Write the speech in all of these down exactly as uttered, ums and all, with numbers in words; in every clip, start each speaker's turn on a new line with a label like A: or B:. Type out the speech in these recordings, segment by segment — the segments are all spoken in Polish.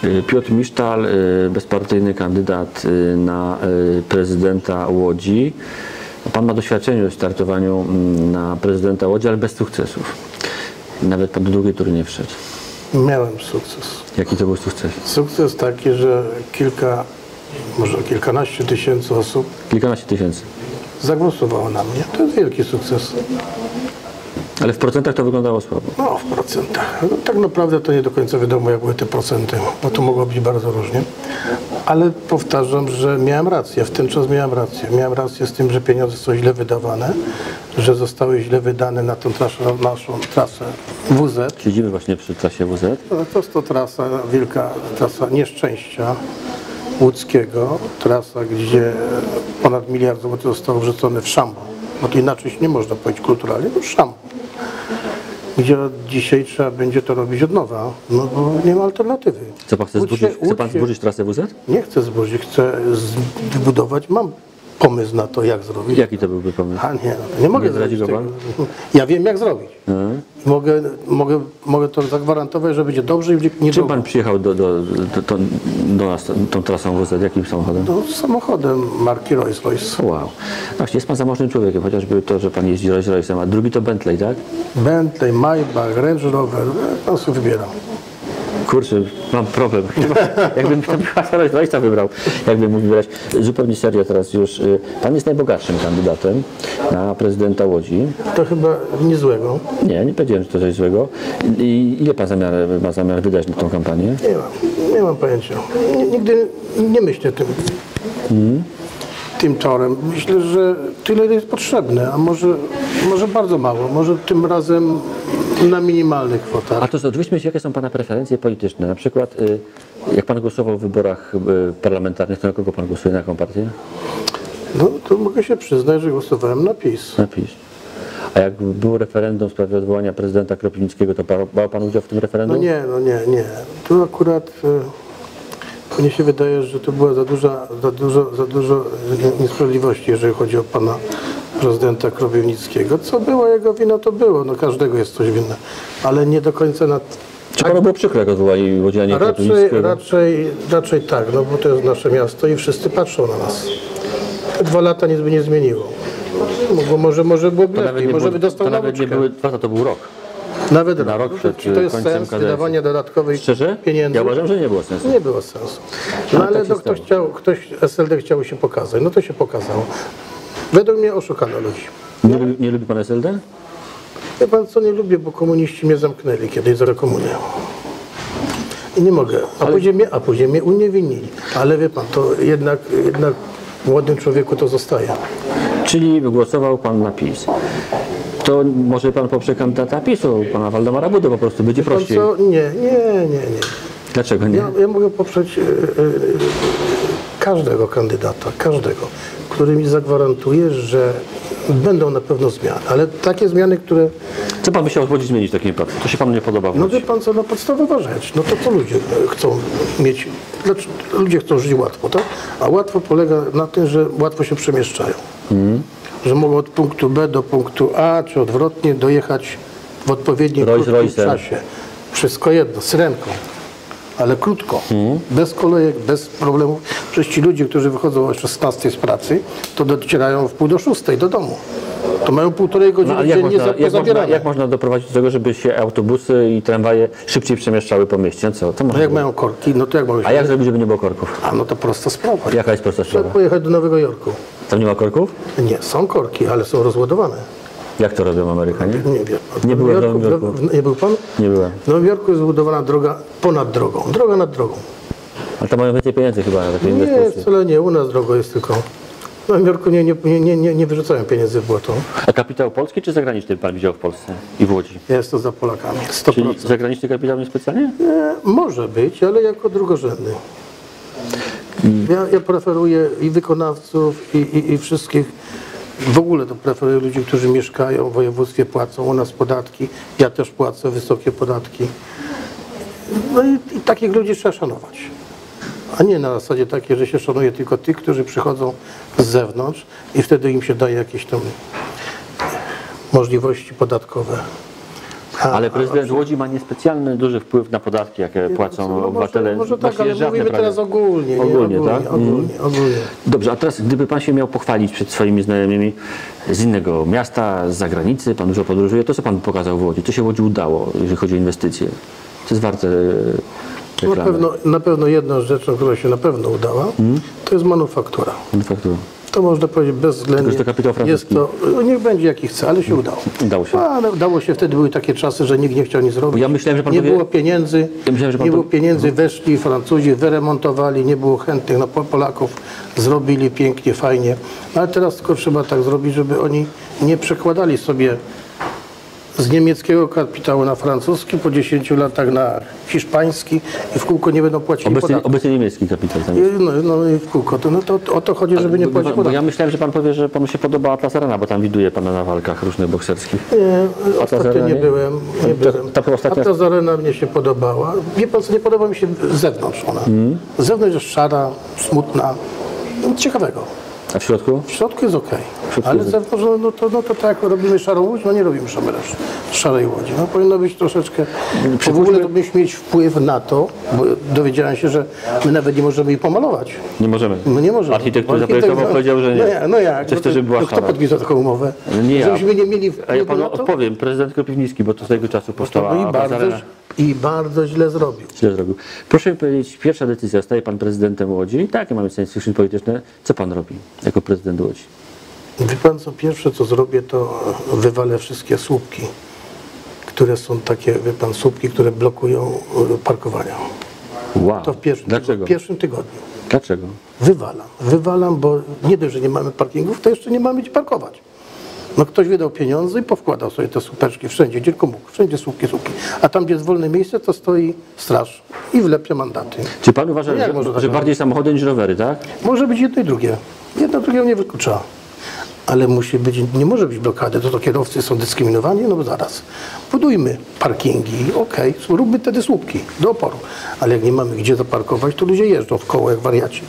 A: Piotr Misztal, bezpartyjny kandydat na prezydenta Łodzi. Pan ma doświadczenie w startowaniu na prezydenta Łodzi, ale bez sukcesów. Nawet po drugiej tury nie wszedł.
B: Miałem sukces.
A: Jaki to był sukces?
B: Sukces taki, że kilka, może kilkanaście tysięcy osób
A: Kilkanaście tysięcy.
B: zagłosowało na mnie. To jest wielki sukces.
A: Ale w procentach to wyglądało słabo.
B: No, w procentach. No, tak naprawdę to nie do końca wiadomo, jak były te procenty, bo to mogło być bardzo różnie. Ale powtarzam, że miałem rację. W ten czas miałem rację. Miałem rację z tym, że pieniądze są źle wydawane, że zostały źle wydane na tą trasę, naszą trasę W Z.
A: Siedzimy właśnie przy trasie W Z.
B: No, to jest to trasa, wielka trasa nieszczęścia łódzkiego. Trasa, gdzie ponad miliard złotych zostało wrzucone w szambo. Bo to inaczej się nie można powiedzieć kulturalnie, to szambo. Gdzie od dzisiaj trzeba będzie to robić od nowa, no bo nie ma alternatywy.
A: Co pan chce
B: Łódź
A: zburzyć?
B: się-
A: Chce pan
B: Łódź się-
A: zburzyć trasę W Z?
B: Nie chcę zburzyć, chcę z- wybudować, mam pomysł na to, jak zrobić.
A: Jaki to byłby pomysł?
B: A nie, no to nie mogę
A: Nie zdradzi
B: zrobić
A: go
B: tego.
A: pan?
B: Ja wiem, jak zrobić.
A: Hmm.
B: Mogę, mogę, mogę to zagwarantować, że będzie dobrze i będzie nie
A: Czym
B: dobrze.
A: pan przyjechał do, do, do, do, do nas tą trasą W Z? Jakim samochodem?
B: No, samochodem marki Rolls-Royce.
A: Wow. Właśnie, jest pan zamożnym człowiekiem, chociażby to, że pan jeździ Rolls Royce'em, a drugi to Bentley, tak?
B: Bentley, Maybach, Range Rover, no sobie wybieram.
A: Kurczę, mam problem. Jakbym tam Rolls Royce'a wybrał, jakbym mógł wybrać. Zupełnie serio teraz już. y, Pan jest najbogatszym kandydatem na prezydenta Łodzi.
B: To chyba niezłego.
A: Nie, nie powiedziałem, że to coś złego. I ile pan zamiar, ma zamiar wydać na tą kampanię?
B: Nie mam, nie mam pojęcia. N- Nigdy nie myślę tym,
A: Hmm?
B: tym torem. Myślę, że tyle jest potrzebne, a może, może bardzo mało. Może tym razem na minimalnych kwotach.
A: A to oczywiście, jakie są pana preferencje polityczne? Na przykład, y, jak pan głosował w wyborach y, parlamentarnych, to na kogo pan głosuje, na jaką partię?
B: No to mogę się przyznać, że głosowałem na PiS.
A: Na PiS. A jak było referendum w sprawie odwołania prezydenta Kropiwnickiego, to brał brał pan udział w tym
B: No
A: referendum?
B: nie, no nie, nie. Tu akurat e, mnie się wydaje, że to była za duża, za dużo, za dużo niesprawiedliwości, jeżeli chodzi o pana prezydenta Kropiwnickiego. Co było jego wina, to było. No każdego jest coś winne. Ale nie do końca na...
A: Czy panu było przykro, jak odwołali Łodzianie
B: Raczej,
A: Kropiwnickiego?
B: raczej, raczej tak, no bo to jest nasze miasto i wszyscy patrzą na nas. Te dwa lata nic by nie zmieniło. Mogło, może, może byłoby
A: To nawet
B: lepiej,
A: nie,
B: może
A: było,
B: by dostał
A: to nawet nie
B: nauczkę.
A: były dwa lata, to był rok.
B: Nawet
A: na rok
B: no,
A: przed,
B: to, to jest
A: końcem
B: sens
A: kadencji.
B: wydawania dodatkowych
A: Szczerze?
B: pieniędzy.
A: Ja uważam, że nie było sensu.
B: Nie było sensu. No,
A: No,
B: ale
A: tak się
B: no, ktoś,
A: stało.
B: chciał, ktoś S L D chciał się pokazać, no to się pokazało. Według mnie oszukano ludzi.
A: Nie, lubi- nie lubi pan S L D?
B: Wie pan co, nie lubię, bo komuniści mnie zamknęli kiedyś za komunię. I nie mogę. A, później mnie, a później mnie uniewinili. Ale wie pan, to jednak, jednak młodym człowieku to zostaje.
A: Czyli głosował pan na PiS. To może pan poprze kandydata PiSu, pana Waldemara Budę, po prostu będzie
B: Pan
A: prościej.
B: co? Nie, nie, nie, nie.
A: Dlaczego nie?
B: Ja, ja mogę poprzeć e, e, każdego kandydata, każdego, który mi zagwarantuje, że będą na pewno zmiany, ale takie zmiany, które,
A: Co pan by chciał w Łodzi zmienić w takim wypadku? To się panu nie podoba w
B: no
A: Łodzi?
B: wie pan co, no podstawowa rzecz, no to co ludzie chcą mieć, znaczy, ludzie chcą żyć łatwo, tak? A łatwo polega na tym, że łatwo się przemieszczają,
A: Mhm.
B: że mogą od punktu B do punktu A, czy odwrotnie dojechać w odpowiednim
A: Rolls
B: krótkim
A: Royce'em.
B: czasie. Wszystko jedno, syrenką. Ale krótko,
A: Mhm.
B: bez kolejek, bez problemów. Przecież ci ludzie, którzy wychodzą o szesnastej z pracy, to docierają w pół do szóstej do domu. To mają półtorej godziny
A: No, ale jak
B: dziennie
A: można,
B: za
A: jak, można,
B: pozabierane.
A: jak można doprowadzić do tego, żeby się autobusy i tramwaje szybciej przemieszczały po mieście? No co? To
B: No
A: można
B: jak
A: było.
B: mają korki, no to jak mają się...
A: A jak zrobić, żeby nie było korków?
B: A no to prosta sprawa.
A: Jaka jest prosta
B: Trzeba
A: sprawa?
B: pojechać do Nowego Jorku.
A: Tam nie ma korków?
B: Nie, są korki, ale są rozładowane.
A: Jak to robią Amerykanie?
B: Nie wiem. W
A: Nie byłem w
B: Jorku-
A: Nowym Jorku.
B: w- Nie był pan?
A: Nie byłem.
B: W Nowym Jorku jest zbudowana droga ponad drogą. Droga nad drogą.
A: Ale tam mają więcej pieniędzy chyba na takie
B: Nie,
A: inwestycje.
B: wcale nie. U nas drogo jest tylko... W Nowym Jorku nie, nie, nie, nie, nie wyrzucają pieniędzy w błoto.
A: A kapitał polski czy zagraniczny pan widział w Polsce i w Łodzi?
B: Jest to za Polakami. sto
A: Czyli
B: procent.
A: zagraniczny kapitał niespecjalnie?
B: E, może być, ale jako drugorzędny. Ja, ja preferuję i wykonawców, i, i, i wszystkich. W ogóle to preferuję ludzi, którzy mieszkają w województwie, płacą u nas podatki. Ja też płacę wysokie podatki. No i, i takich ludzi trzeba szanować. A nie na zasadzie takiej, że się szanuje tylko tych, którzy przychodzą z zewnątrz i wtedy im się daje jakieś tam możliwości podatkowe. A,
A: Ale prezydent
B: a,
A: Łodzi ma niespecjalny duży wpływ na podatki, jakie płacą
B: no,
A: obywatele.
B: Może, może tak,
A: Właściwie
B: ale
A: żadne
B: mówimy
A: prawie.
B: teraz ogólnie. Nie?
A: Ogólnie,
B: ogólnie,
A: tak?
B: ogólnie,
A: Mm.
B: ogólnie.
A: Dobrze, a teraz gdyby pan się miał pochwalić przed swoimi znajomymi z innego miasta, z zagranicy, pan dużo podróżuje, to co pan pokazał w Łodzi? Co się Łodzi udało, jeżeli chodzi o inwestycje? Co jest warte
B: Na
A: reklamy?
B: pewno, na pewno jedną rzeczą, która się na pewno udała,
A: Hmm?
B: to jest manufaktura.
A: Manufaktura.
B: To można powiedzieć bezwzględnie.
A: Tylko, że to kapitał
B: jest
A: francuski.
B: to, niech będzie jaki chce, ale się udało.
A: Udało się.
B: No, ale udało się, wtedy były takie czasy, że nikt nie chciał nic robić.
A: Ja myślałem, że pan
B: nie
A: powie-
B: było pieniędzy,
A: Ja myślałem, że pan
B: nie
A: to-
B: było pieniędzy, weszli Francuzi, wyremontowali, nie było chętnych, no, Polaków zrobili pięknie, fajnie. No, ale teraz tylko trzeba tak zrobić, żeby oni nie przekładali sobie z niemieckiego kapitału na francuski, po dziesięciu latach na hiszpański i w kółko nie będą płacili
A: Obecnie,
B: podatków.
A: obecnie niemiecki kapitał. Tam
B: I,
A: jest.
B: no, no i w kółko. To, no to o to chodzi, żeby nie
A: Bo-
B: płacić
A: bo, bo
B: podatków.
A: ja myślałem, że pan powie, że panu się podoba Atlas Arena, bo tam widuje pana na walkach różnych bokserskich.
B: Nie, ostatnio
A: Arena
B: nie
A: nie?
B: byłem. Nie
A: Ta-
B: byłem.
A: ta ostatnia-
B: Atlas Arena mnie się podobała. Wie pan co, nie podoba mi się z zewnątrz ona.
A: Mm.
B: Z zewnątrz jest szara, smutna. Nic ciekawego.
A: A w środku?
B: W środku jest okej.
A: środku
B: Ale
A: jest
B: z zewnątrz, no, no, to, no to tak jak robimy szarą łódź, no nie robimy szarej, szarej łodzi. No powinno być troszeczkę, w ogóle to byśmy mieć wpływ na to, bo dowiedziałem się, że my nawet nie możemy jej pomalować.
A: Nie możemy.
B: No nie możemy.
A: Architekt, który
B: Architekt,
A: zaprojektował,
B: no,
A: powiedział, że nie.
B: No jak? No jak?
A: Czy
B: No
A: chce,
B: to-
A: żeby była
B: no kto
A: szara?
B: podpisał taką umowę?
A: Nie ja.
B: Żebyśmy nie mieli
A: A ja
B: wpływu
A: panu
B: na to?
A: odpowiem, prezydent Kropiwnicki, bo to z tego czasu
B: To
A: powstała
B: i
A: Atlas
B: bardzo,
A: Arena.
B: I bardzo źle zrobił.
A: Źle zrobił. Proszę mi powiedzieć, pierwsza decyzja, staje pan prezydentem Łodzi, takie mamy science fiction polityczne, co pan robi jako prezydent Łodzi?
B: Wie pan co, pierwsze co zrobię, to wywalę wszystkie słupki, które są takie, wie pan, słupki, które blokują e, parkowania.
A: Wow.
B: To w pierwszym,
A: Dlaczego?
B: w pierwszym tygodniu.
A: Dlaczego?
B: Wywalam. Wywalam, bo nie dość, że nie mamy parkingów, to jeszcze nie mamy gdzie parkować. No ktoś wydał pieniądze i powkładał sobie te słupeczki wszędzie, gdzie tylko mógł. Wszędzie słupki, słupki. A tam, gdzie jest wolne miejsce, to stoi straż i wlepia mandaty.
A: Czy pan uważa,
B: No jak
A: że,
B: może tak
A: że
B: robić?
A: bardziej samochody niż rowery, tak?
B: Może być jedno i drugie. Jedno drugiego nie wyklucza. Ale musi być, nie może być blokady, to, to kierowcy są dyskryminowani, no bo zaraz. Budujmy parkingi, okej, róbmy wtedy słupki do oporu. Ale jak nie mamy gdzie zaparkować, to ludzie jeżdżą w koło jak wariaci.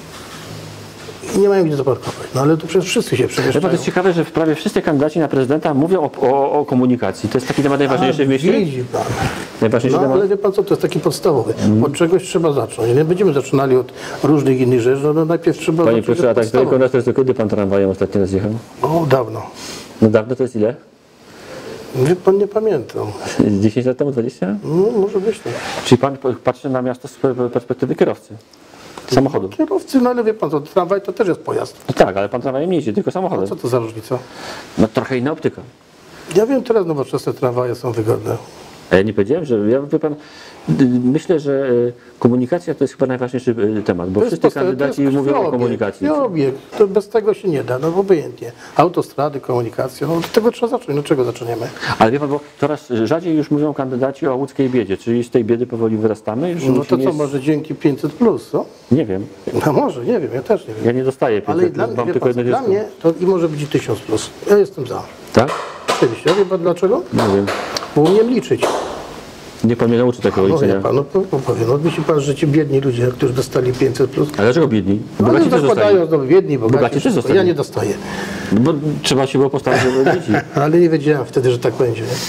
B: I nie mają gdzie zaparkować. No ale to przecież wszyscy się
A: Ja to
B: przemieszczają.
A: jest ciekawe, że prawie wszyscy kandydaci na prezydenta mówią o, o, o komunikacji. To jest taki temat najważniejszy w mieście?
B: Widzi pan.
A: Najważniejszy
B: No
A: temat?
B: ale wie pan co, to jest taki podstawowy. Od czegoś trzeba zacząć. Nie będziemy zaczynali od różnych innych rzeczy, no, no najpierw trzeba
A: Panie
B: zacząć
A: profesorze, a
B: od
A: tak tylko
B: podstawowych.
A: na to jest, to kiedy pan tramwajem ostatni raz jechał?
B: O, dawno.
A: No dawno to jest ile?
B: Wie pan, nie pamiętam.
A: dziesięć lat temu, dwadzieścia?
B: No, może być tak.
A: Czyli pan patrzy na miasto z perspektywy kierowcy? Samochodu.
B: Kierowcy, no ale wie pan co, tramwaj to też jest pojazd.
A: No tak, ale pan tramwajem nie jeździ, tylko samochodem.
B: Co to za różnica?
A: No trochę inna optyka.
B: Ja wiem, teraz nowoczesne tramwaje są wygodne.
A: A ja nie powiedziałem, że ja wie pan, y, myślę, że y, komunikacja to jest chyba najważniejszy y, temat, bo
B: To jest
A: wszyscy
B: podstawa-
A: kandydaci
B: to jest
A: mówią o
B: krwiobieg,
A: komunikacji.
B: krwiobieg. To bez tego się nie da, no obojętnie. Autostrady, komunikacja, no od tego trzeba zacząć. No czego zaczniemy?
A: Ale wie pan, bo coraz rzadziej już mówią kandydaci o łódzkiej biedzie, czyli z tej biedy powoli wyrastamy? Już
B: No to
A: musimy
B: co,
A: jest-
B: może dzięki pięćset plus, co?
A: Nie wiem,
B: No może, nie wiem, ja też nie wiem.
A: ja nie dostaję
B: Ale
A: pięćset,
B: dla mnie,
A: mam
B: wie
A: tylko
B: pan,
A: jedno
B: co, dla
A: dziecko.
B: mnie to i może być i tysiąc plus. Ja jestem za.
A: Tak?
B: Oczywiście. A wie pan dlaczego?
A: Nie wiem.
B: Bo umiem liczyć.
A: Niech pan mnie nauczy takiego
B: No wie
A: liczenia.
B: pan, no po- po- powiem, no myśli pan, że ci biedni ludzie, którzy dostali pięćset plus,
A: Ale dlaczego biedni?
B: no
A: Bogaci
B: ale
A: też
B: zakładają,
A: dostali.
B: no biedni, bogaci,
A: Bogaci też
B: wszystko.
A: dostali.
B: Ja nie dostaję.
A: No bo trzeba się było postawić, żeby dzieci.
B: Ale nie wiedziałem wtedy, że tak będzie. Nie?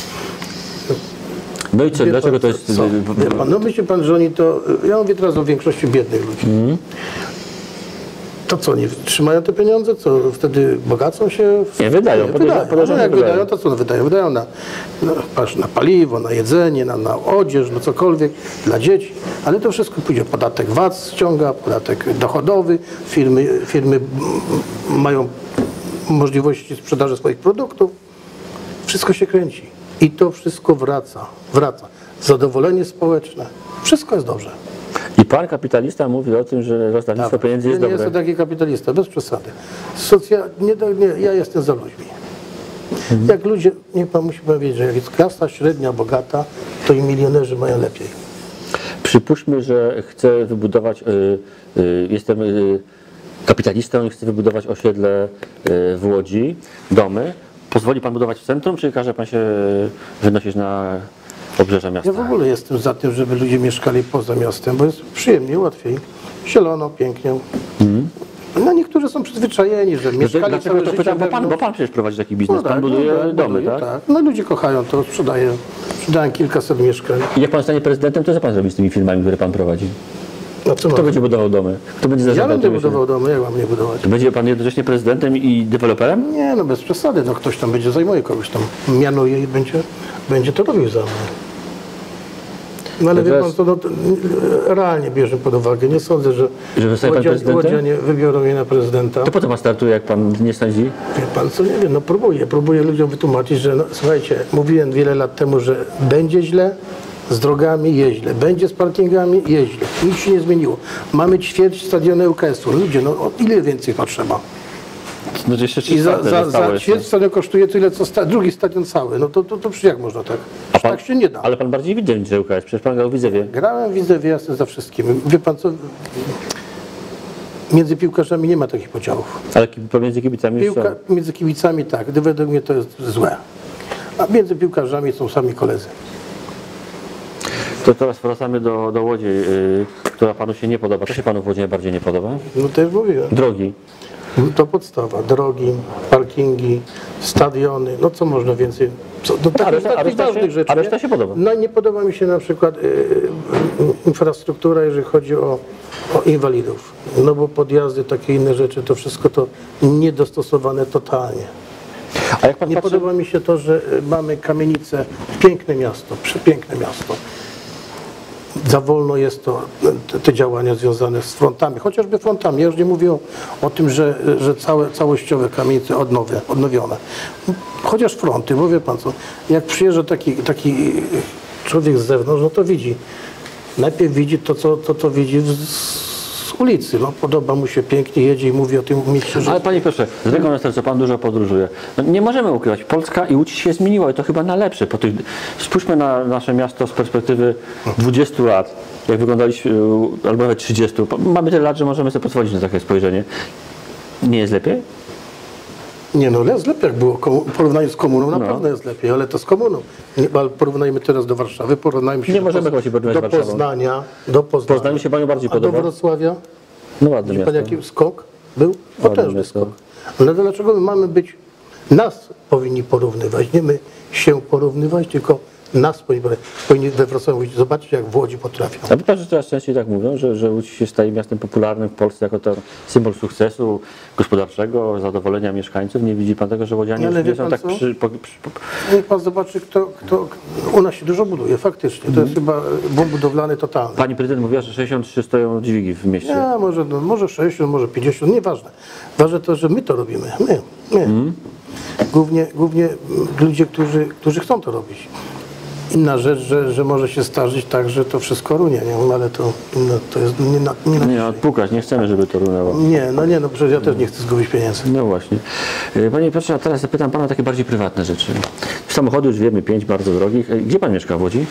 A: No i co,
B: Wie
A: dlaczego
B: pan,
A: to jest...
B: co? Wie pan, no myśli pan, że oni to... Ja mówię teraz o większości biednych ludzi.
A: Mhm.
B: To co, nie trzymają te pieniądze? Co, wtedy bogacą się?
A: Nie, wydają,
B: Nie,
A: podejrzewam-
B: wydają.
A: podejrzewam,
B: No jak
A: że wydają.
B: wydają, to co wydają? Wydają na, na, patrz, na paliwo, na jedzenie, na, na odzież, no cokolwiek dla dzieci. Ale to wszystko pójdzie. Podatek V A T ściąga, podatek dochodowy. Firmy, firmy mm, mają możliwości sprzedaży swoich produktów. Wszystko się kręci. I to wszystko wraca. Wraca. Zadowolenie społeczne. Wszystko jest dobrze.
A: I pan kapitalista mówi o tym, że rozdawnictwo pieniędzy
B: ja
A: jest
B: nie
A: dobre.
B: jestem taki kapitalista, bez przesady. Socja... nie, do- nie, ja jestem za ludźmi.
A: Mhm.
B: Jak ludzie, niech pan musi powiedzieć, że jak jest klasa średnia, bogata, to i milionerzy mają lepiej.
A: Przypuśćmy, że chcę wybudować, y, y, jestem y, kapitalistą i chcę wybudować osiedle y, w Łodzi, domy. Pozwoli pan budować w centrum, czy każe pan się wynosić na obrzeża miasta?
B: Ja w ogóle jestem za tym, żeby ludzie mieszkali poza miastem, bo jest przyjemniej, łatwiej. Zielono, pięknie.
A: Mhm.
B: No No niektórzy są przyzwyczajeni, że mieszkali
A: Dlaczego
B: całe
A: to
B: życie
A: pytam? Bo pan,
B: wewnątrz.
A: bo pan przecież prowadzi taki biznes,
B: No
A: pan
B: tak,
A: buduje
B: no tak,
A: domy,
B: buduję,
A: tak?
B: No ludzie kochają to, sprzedaję. Sprzedałem kilkaset mieszkań.
A: I jak pan stanie prezydentem, to co pan zrobi z tymi firmami, które pan prowadzi?
B: No co
A: Kto
B: mam?
A: będzie budował domy? Kto będzie
B: Ja
A: zarządzał
B: będę
A: tymi
B: budował domy, jak mam nie budować?
A: firmami? Będzie pan jednocześnie prezydentem i deweloperem?
B: Nie, no bez przesady, no ktoś tam będzie zajmuje, kogoś tam mianuje i będzie, będzie to robił za mnie. No ale
A: To
B: wie pan
A: teraz-
B: co, no, to realnie bierze pod uwagę. Nie sądzę, że
A: Że zostaje pan
B: Łodzianie,
A: prezydentem?
B: Łodzianie wybiorą mnie na prezydenta.
A: To po co pan startuje, jak pan nie sądzi?
B: Wie pan co, nie wiem, no próbuję, próbuję ludziom wytłumaczyć, że no, słuchajcie, mówiłem wiele lat temu, że będzie źle, z drogami jest źle, będzie z parkingami jest źle. Nic się nie zmieniło. Mamy ćwierć stadionu U K S-u. Ludzie, no o ile więcej potrzeba?
A: No to jeszcze trzy
B: I za,
A: czwarte
B: za,
A: zostało
B: za
A: jeszcze.
B: ćwierć stadion kosztuje tyle, co sta, drugi stadion cały. No to, to, to przecież jak można tak?
A: A pan,
B: Tak się nie da.
A: ale pan bardziej widział niż ŁKS, przecież pan grał w Widzewie.
B: Grałem, widzę wyjazdy za wszystkim. Wie pan co? Między piłkarzami nie ma takich podziałów.
A: Ale ki- pomiędzy kibicami już są.
B: Piłka, między kibicami tak, gdy według mnie to jest złe. A między piłkarzami są sami koledzy.
A: To teraz wracamy do, do Łodzi, yy, która panu się nie podoba. Co się panu w Łodzi najbardziej nie podoba?
B: No też mówiłem.
A: Drogi.
B: To podstawa. Drogi, parkingi, stadiony. No co można więcej? Co, do
A: A
B: takich,
A: reszta- a
B: takich
A: reszta się-
B: ważnych rzeczy.
A: a reszta
B: nie?
A: się podoba?
B: No nie podoba mi się na przykład y, y, infrastruktura, jeżeli chodzi o, o inwalidów. No bo podjazdy, takie inne rzeczy, to wszystko to niedostosowane totalnie.
A: A jak pan
B: Nie
A: patrzy...
B: podoba mi się to, że y, mamy kamienicę, piękne miasto, przepiękne miasto. Za wolno jest to, te, te działania związane z frontami, chociażby frontami. Ja już nie mówię o, o tym, że, że całe, całościowe kamienice odnowie, odnowione. Chociaż fronty, bo wie pan co, jak przyjeżdża taki, taki człowiek z zewnątrz, no to widzi. Najpierw widzi to, co, to, co widzi z, z ulicy. No, podoba mu się, pięknie jedzie i mówi o tym mieście, że...
A: Ale panie proszę, z ręką na sercu, pan dużo podróżuje. No, nie możemy ukrywać, Polska i Łódź się zmieniła i to chyba na lepsze. Po tych... Spójrzmy na nasze miasto z perspektywy dwudziestu lat, jak wyglądaliśmy, albo nawet trzydziestu. Mamy tyle lat, że możemy sobie pozwolić na takie spojrzenie. Nie jest lepiej?
B: Nie no, jest lepiej jak było komu- w porównaniu z komuną, na
A: No.
B: pewno jest lepiej, ale to z komuną. Nie, ale porównajmy teraz do Warszawy, porównajmy się
A: Nie
B: do,
A: możemy
B: Poz-
A: właśnie porównywać
B: do
A: z Warszawą.
B: Poznania, do Poznania.
A: Poznań mi się panu bardziej
B: A do
A: podoba.
B: Wrocławia?
A: No ładne
B: Wie pan
A: miasto.
B: jaki skok był? Potężny
A: miasto.
B: skok. Ale dlaczego my mamy być, nas powinni porównywać, nie my się porównywać, tylko nas powinni, powinni we Wrocławiu mówić, zobaczcie jak w Łodzi potrafią.
A: A wie pan, że coraz częściej tak mówią, że, że Łódź się staje miastem popularnym w Polsce jako ten symbol sukcesu gospodarczego, zadowolenia mieszkańców. Nie widzi pan tego, że łodzianie
B: Ale
A: już
B: wie
A: nie są
B: pan
A: tak
B: co?
A: przy, po, przy, po,
B: Niech pan zobaczy, kto, kto, u nas się dużo buduje, faktycznie. To jest chyba boom budowlany totalny.
A: Pani prezydent mówiła, że sześćdziesiąt trzy stoją dźwigi w mieście.
B: Nie, może, no, może sześćdziesiąt, może pięćdziesiąt, nieważne. Ważne to, że my to robimy. My. my. Głównie, głównie ludzie, którzy, którzy chcą to robić. Inna rzecz, że, że może się zdarzyć tak, że to wszystko runie, nie? No, ale to, no, to jest nie na, nie na
A: Nie, odpukać, nie chcemy, żeby to runęło.
B: Nie, no nie, no przecież ja też nie chcę zgubić pieniędzy.
A: No właśnie. E, Panie Piotrze, a teraz zapytam pana o takie bardziej prywatne rzeczy. Samochody już wiemy, pięć bardzo drogich. E, Gdzie pan mieszka w Łodzi?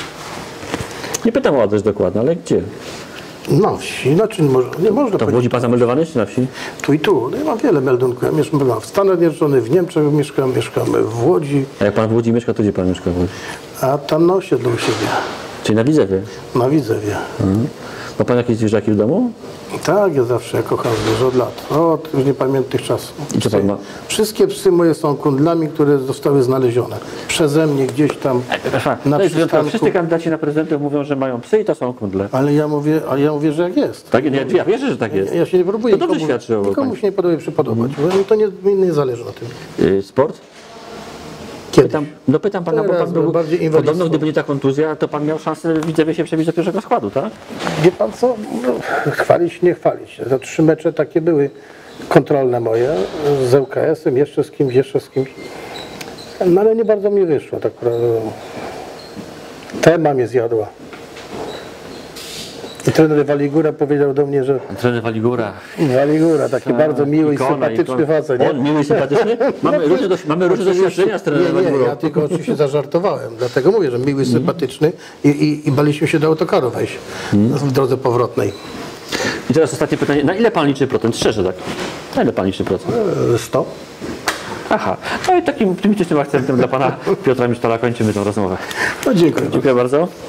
A: Nie pytam o adres dokładny, ale gdzie?
B: Na wsi, znaczy nie, może, nie można
A: To w
B: powiedzieć
A: Łodzi pan zameldowany jest czy na wsi?
B: tu i tu. No, ja mam wiele meldunków. Ja mieszkam w Stanach Zjednoczonych, w Niemczech mieszkam, mieszkam w Łodzi,
A: A jak pan w Łodzi mieszka, to gdzie pan mieszka w Łodzi?
B: a tam na osiedlu u siebie,
A: Czyli na Widzewie.
B: na Widzewie.
A: Ma pan jakieś zwierzaki w domu?
B: Tak, ja zawsze ja kocham zwierzę od lat, od już niepamiętnych czasów.
A: I co pan ma?
B: Wszystkie psy moje są kundlami, które zostały znalezione przeze mnie gdzieś tam na
A: To jest wyjątkowe.
B: przystanku.
A: Wszyscy kandydaci na prezydentów mówią, że mają psy i to są kundle.
B: Ale ja mówię, a ja mówię, że jak jest.
A: Tak? Ja, ja wierzę, że tak jest.
B: Ja się nie próbuję
A: To dobrze
B: nikomu,
A: świadczy o
B: nikomu
A: pani.
B: się nie podoba przypodobać, bo mi to nie, mi nie zależy na tym.
A: Y, Sport?
B: Kiedy?
A: Pytam, no pytam pana, bo
B: Teraz
A: pan był,
B: bardziej
A: podobno
B: inwalidztwo.
A: gdyby nie ta kontuzja, to pan miał szansę w Widzewie się przebić do pierwszego składu, tak?
B: Wie pan co? No, chwalić, nie chwalić. Za trzy mecze takie były kontrolne moje z L K S-em, jeszcze z kimś, jeszcze z kimś. No ale nie bardzo mi wyszło, tak prawdę. Tema mnie zjadła. I trener Waligura powiedział do mnie, że
A: Trener Waligura.
B: Waligura, taki bardzo miły
A: ikona,
B: i sympatyczny
A: ikona.
B: facet. nie?
A: On miły i sympatyczny? Mamy różne, doś- mamy różne
B: Oczywiście.
A: doświadczenia z trenerem
B: Nie, nie,
A: Waligurą.
B: ja tylko oczywiście zażartowałem, dlatego mówię, że miły, sympatyczny i, i, i baliśmy się do autokaru wejść w drodze powrotnej.
A: I teraz ostatnie pytanie. Na ile pan liczy procent? Szczerze tak. Na ile pan liczy procent?
B: E, sto?
A: Aha. No i takim optymistycznym akcentem dla pana Piotra Misztala kończymy tę rozmowę.
B: No dziękuję.
A: Dziękuję bardzo.